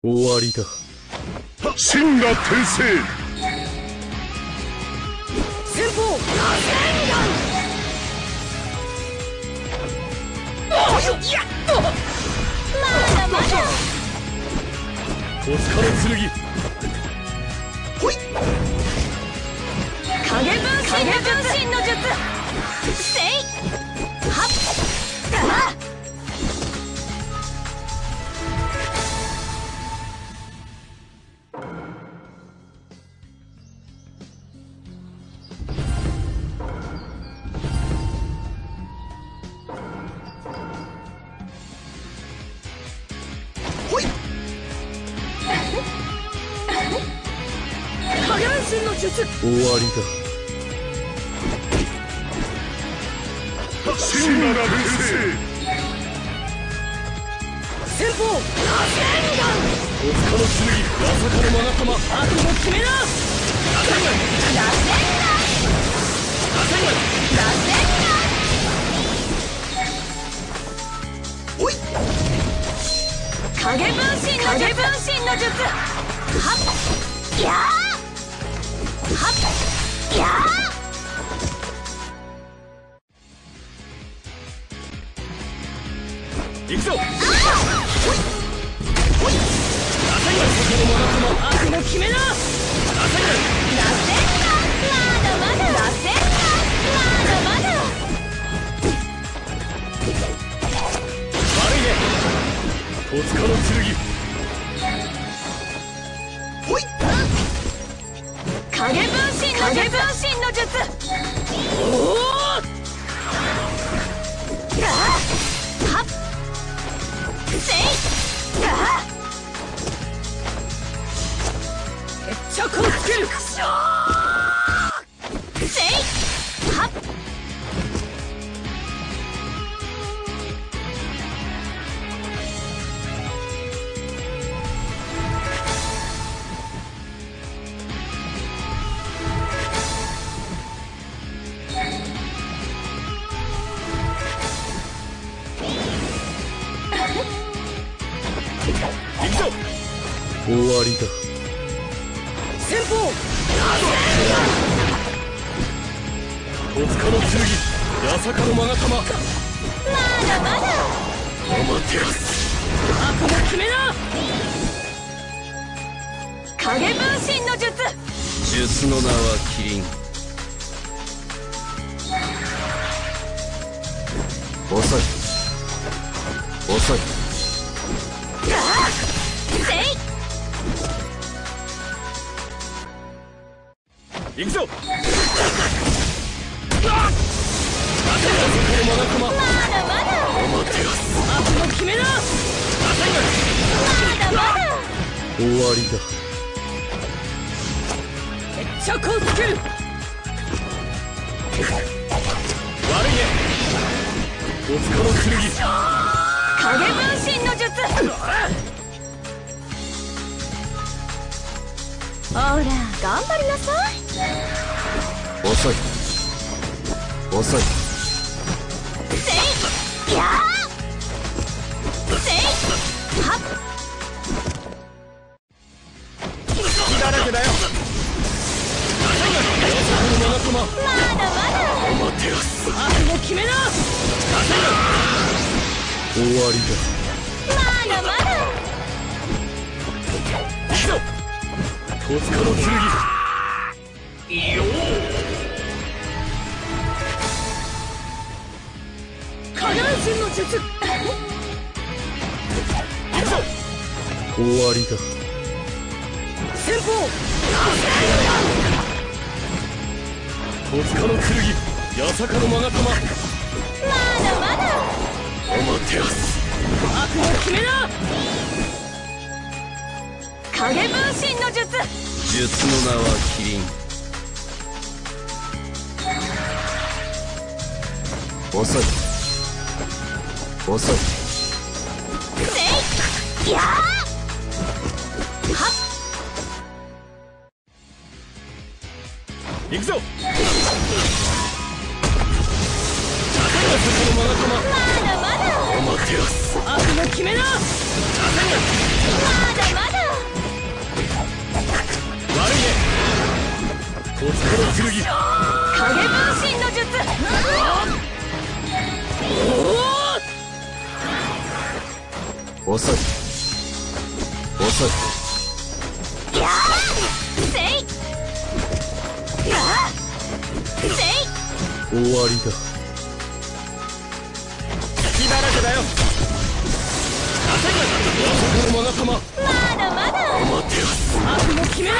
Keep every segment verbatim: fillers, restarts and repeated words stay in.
終わりだ。 真が転生。 先方螺旋丸。やっと。まだまだ。 戸塚の剣。 ほい。影分身の術。の術。せい。はっ。あっ。 終わりだ。 真が転生。 先方螺旋丸。 戸塚の剣。まさかのマガタマ。 あとも決めな。螺旋丸。螺旋丸。螺旋丸。おい。影分身の影分身の術。はっ。やー。はっやー。 行くぞ。 ほいほい。 螺旋丸。そこのマガタマ。 あとも決めな。螺旋丸。螺旋丸。まだまだ。螺旋丸。まだまだ。 悪いね。戸塚の剣。 ほい。影分身の影分身の術。おお。あはっ。せい。あ決着をつける。せい。はっ。 終わりだ。 先方戸塚の剣。八坂のマガタマ。 まだまだ。 アマテラス。 あとも決めな。影分身の術。 術の名はキリン。遅い遅い。 あっせい。 行くぞ。 まだまだ。 アマテラス。 あとも決めな。まだまだ。 終わりだ。 決着をつける。 悪いね。戸塚の剣。 影分身の術。ほら頑張りなさい。 遅い遅い。 せい。やー。せい。はっ。 隙だらけだよ。 まだまだ。 アマテラス。 あとも決めな。 終わりだ。 まだまだ。 行くぞ。戸塚の剣。よ下半身の術。 行くぞ。終わりだ。 先方戸塚の剣。八坂のマガタマ。 まだまだ。 アマテラス。 あとも決めな。影分身の術。 術の名はキリン。遅い遅い。 せい。やー。はっ。 行くぞ。 まだまだ。 アマテラス。 あとも決めな。まだまだ。 戸塚の剣。 影分身の術。 遅い遅い。 やあせいやあせい。 終わりだ。 隙だらけだよ。朝がの仲間。 まだまだ。 待てよ。 悪も決めな。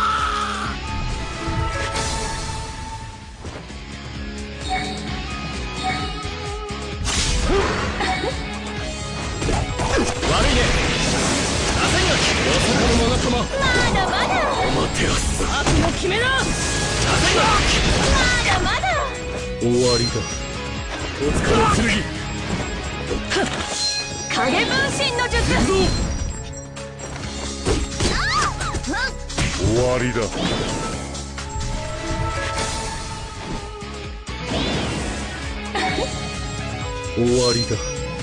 悪いね。朝がの仲間。 まだまだ。 待てよ。 悪も決めな。朝がまだまだ。 終わりだ。戸塚の剣。 影分身の術。 終わりだ。 終わりだ。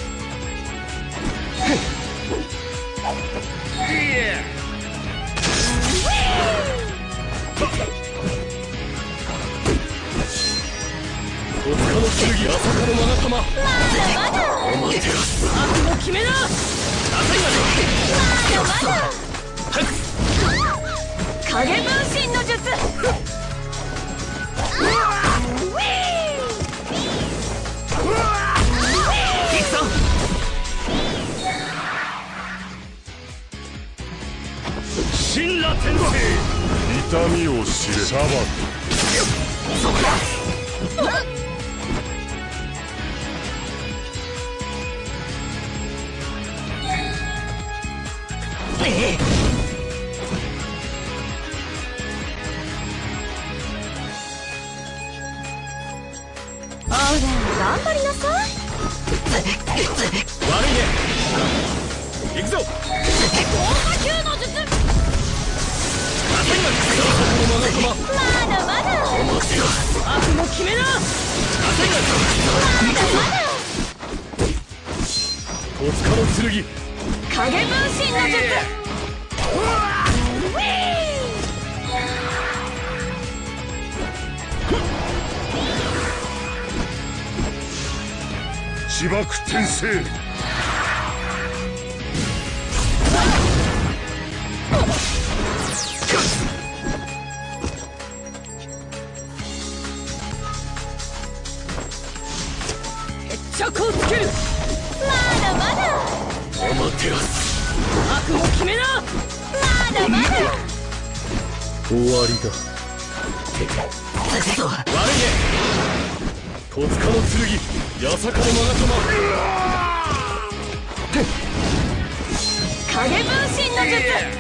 戸塚の剣。朝の仲間。 まだまだ。 待てよ。 悪も決めな。朝がまだまだ。影分身の術。 行くぞ。神羅天聖。 痛みを知れ。シャバほら頑張りなさい。 悪いね。行くぞ。 高波球の術。 朝がの仲間。 まだまだ。 待てよ。 悪も決めな。朝がまだまだ。 戸塚の剣。 影分身の術。 自爆転生。 決着をつける。 まだまだ。 待てよ。 悪も決めな。 まだまだ。 終わりだ。 悪いね。 戸塚の剣。八坂の仲間。 影分身の術。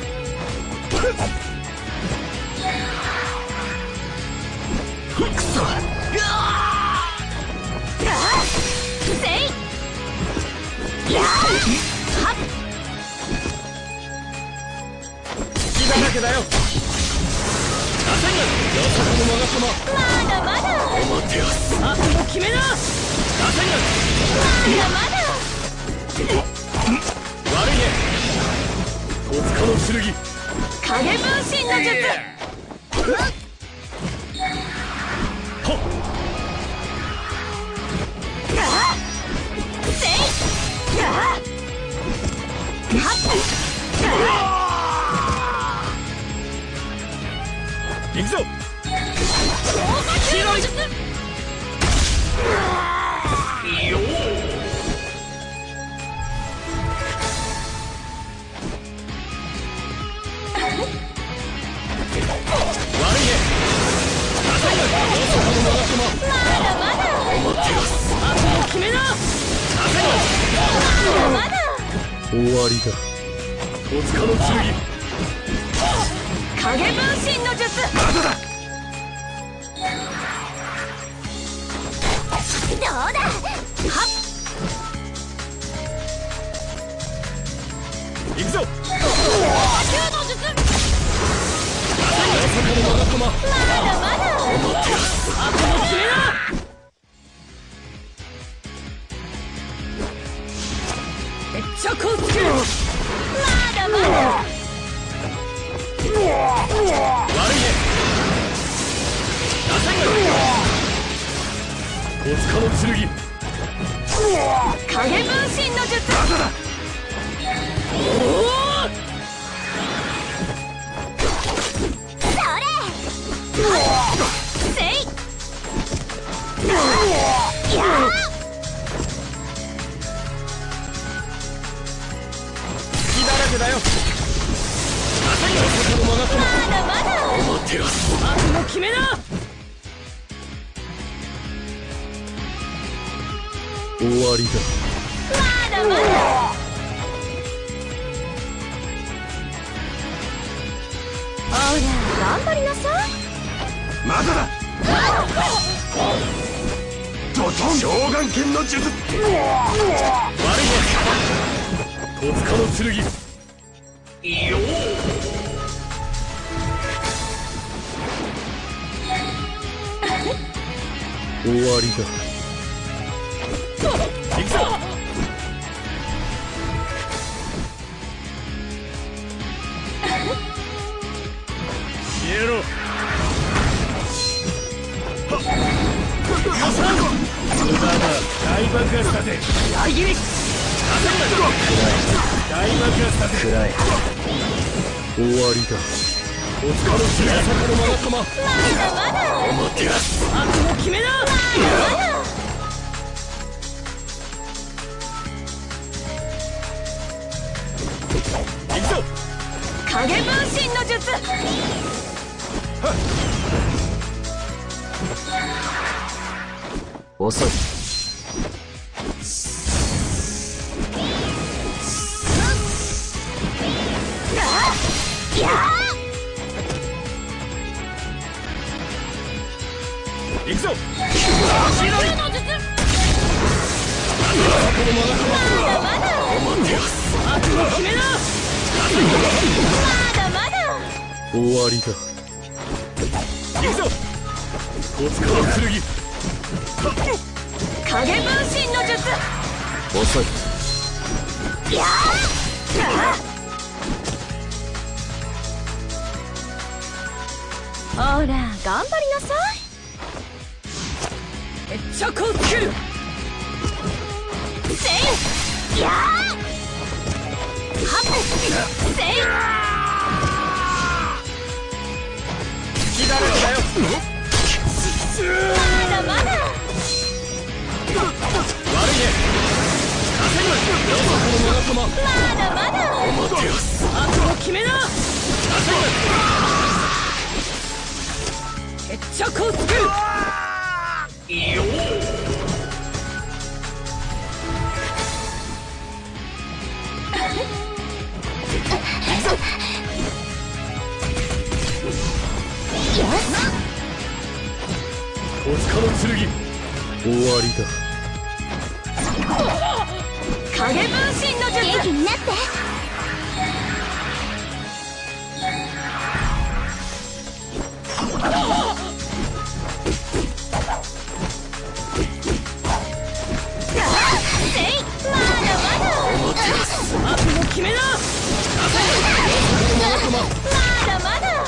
くそ。 せいやあはっ。 隙だらけだよ。朝が八坂の仲間。 まだまだ。 待てよ。 悪も決めな。朝がまだまだ。 悪いね。 戸塚の剣。 影分身の術。 はっ。 やあせいやあはっ。 行くぞ。 高波球の術。 よー。悪いね。朝が八坂の仲間。 まだまだ。 待てよ。 悪も決めな。朝がまだまだ。 終わりだ。戸塚の剣。 影分身の術。 まだだ。 どうだ。はっ。 行くぞ。 高波球の術。 朝が八坂の仲間。 まだまだ。 悪も決めな。決着をつける。 まだまだ。 悪いね。 戸塚の剣。 影分身の術。 おおそれせいやー隙だらけだよ。朝のまがともまだまだ待てよ。 悪の決めな。 終わりだ。 まだまだほら頑張りなさい。 まだだ。ドトン召喚剣の術。 悪いね。戸塚の剣。いよ終わりだ。 行くぞ。 消えろ。無駄だ。大爆発だぜ。 大切り。 大爆発だぜ。暗い。終わりだ。戸塚の剣。 朝のまがともまだまだ待ってや。 悪の決めな。 まだまだ行くぞ。 影分身の術。 遅い。 いや行くぞ。 ー影の術。まだまだ待ってや。 悪の決めな。 まだまだ終わりだ。 行くぞ。 戸塚の剣。 影分身の術。 遅い。 いやーほら頑張りなさい。 決着をつける。 せいやーはっせい隙だらけだよ。 まだまだ悪いね。朝のまがともまだまだ待てよ。 悪の決めな。決着をつける。 いよ戸塚の剣。終わりだ。 影分身の術。元気になって。せいまだまだ悪の決めな。 まだまだ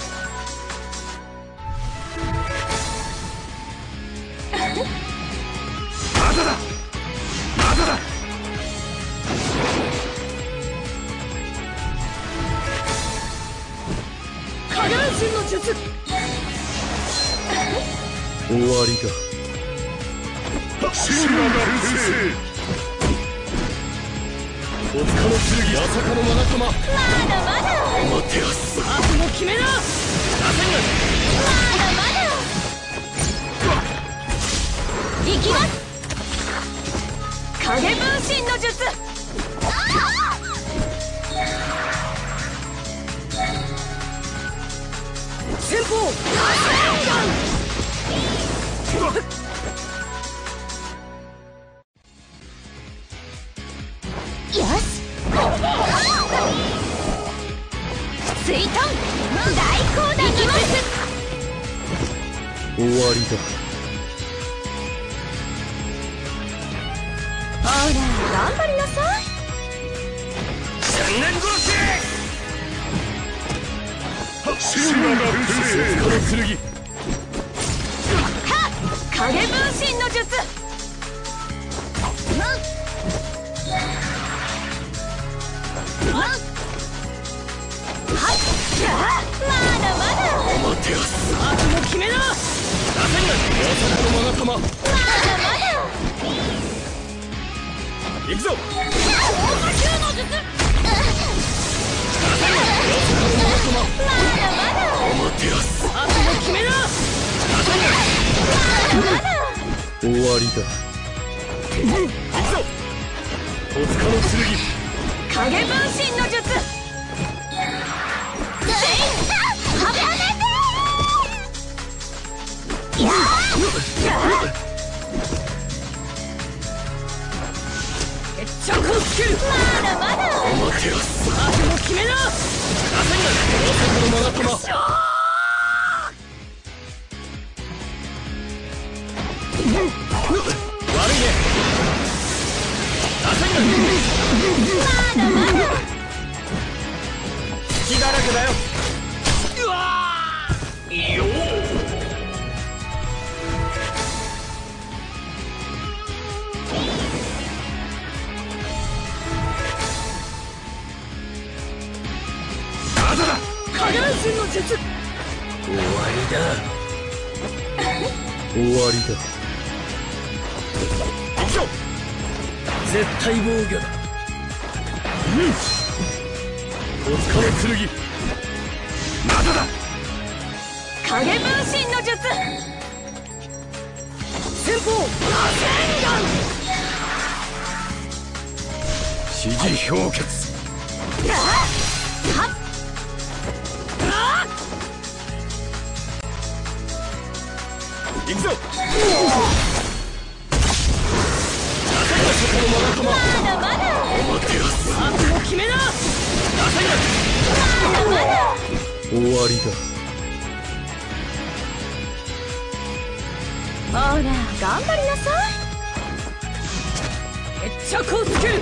まだだ。まだだ。 影分身の術。 終わりだ。 神羅が転生。 戸塚の剣。 まさかのまがともまだまだ待てよ。 悪の決めな。 まだまだ行きます。影分身の術。 先方。 よし水遁大光弾の術。 終わりだ。 ほら頑張りなさい。 千年殺し。 神羅が転生。 戸塚の剣。 はっ影分身の術。 てやす。 マークも決めな。打線がよそこのまが玉。 まだまだ行くぞ。 大魔球の術。 打線がよそこのまが玉。 まだまだおもてやす。 マークも決めな。打線がまだまだ終わりだ。 行くぞ。戸塚の剣。 影分身の術。せいはめてやー決着をつける。まだまだおもてやす。 マークも決めな。打線がよそこのまが玉。悪いね。打線がまだまだ血だらけだよ。うわーよー。 まだだ。 影分身の術。終わりだ。 終わりだ。 行くぞ。絶対防御だ。うん。戸塚の剣。 まだだ。 影分身の術。 先鋒螺旋丸。 指示氷結。 あはっあ行くぞ。 まだまだおもてやす。 マークも決めな。打線がまだまだ終わりだ。 ほら頑張りなさい。 決着をつける。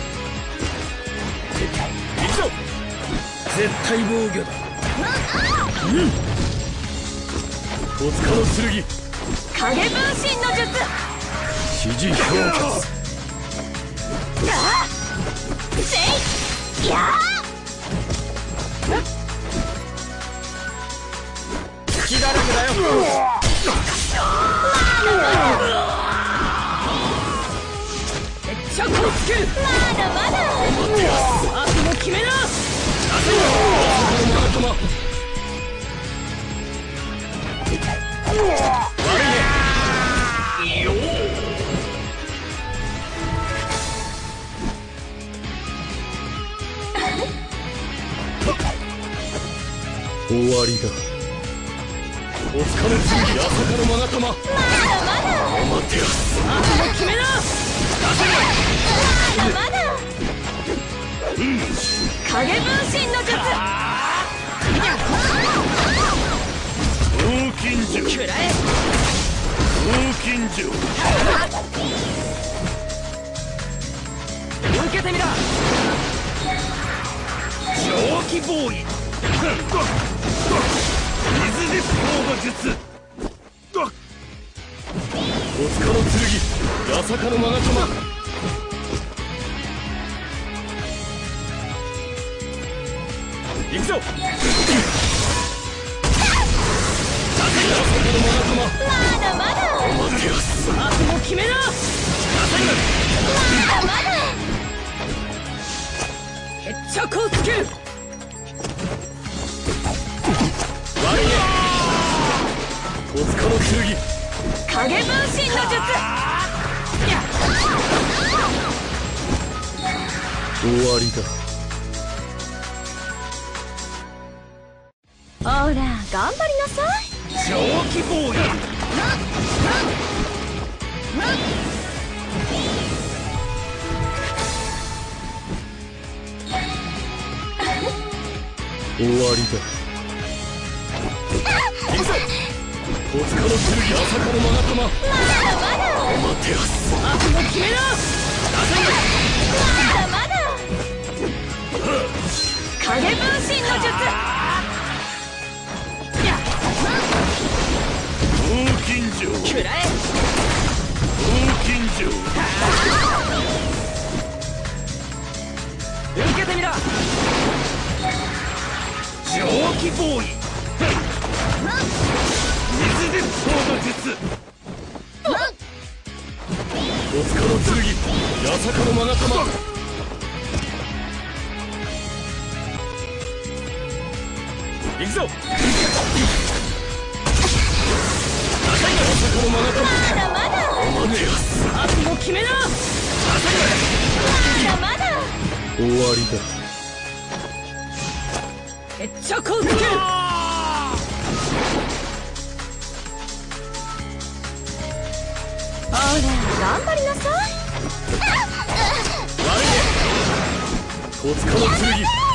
行くぞ。絶対防御だ。うん。戸塚の剣。 影分身の術。 指示氷結。 あせいや血だらけだよ。決着をつける。 まだまだマークも決めな。打線がよそこのまが玉。悪いね。よー。 終わりだ。 戸塚の剣。八坂のまが玉。 まだまだおもてやす。 マークも決めな。打線がまだまだ影分身の術。 黄金銃。 食らえ。 黄金銃。 受けてみろ。蒸気ボーイ。 水で相互術。 戸塚の剣。八坂のまが玉。行くぞ。打線が八坂のまが玉。 まだまだおもてやす。 マークも決めな。打線がまだまだ決着をつける。悪いね。戸塚の剣。 影分身の術。 終わりだ。 ほら頑張りなさい。 蒸気ボーイ。 終わりだ。 行くぞ。戸塚の剣。八坂のまが玉。 まだまだおもてやす。 マークも決めな。打線がまだまだ影分身の術。 黄金銃。 食らえ。 黄金銃。 受けてみろ。蒸気ボーイ。 水鉄砲の術。 戸塚の剣、八坂の勾玉。行くぞ。八坂の勾玉。 まだまだ。 アマテラス。 覚悟決めな。まだまだ。 終わりだ。 決着をつける。ほら頑張りなさい。 悪いね。戸塚の剣。